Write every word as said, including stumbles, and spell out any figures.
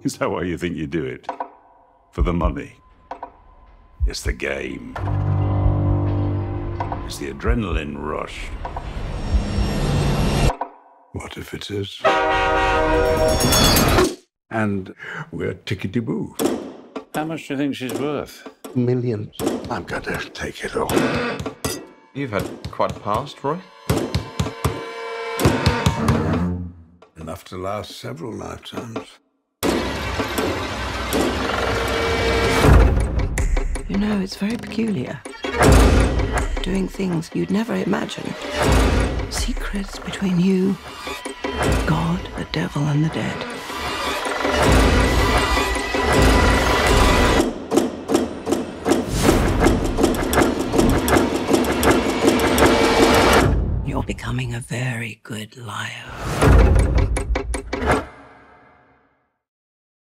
Is that why you think you do it? For the money? It's the game. It's the adrenaline rush. What if it is? And we're tickety-boo. How much do you think she's worth? Millions. I'm going to take it all. You've had quite a past, Roy. Enough to last several lifetimes. You know, it's very peculiar. Doing things you'd never imagine. Secrets between you, God, the devil, and the dead. You're becoming a very good liar.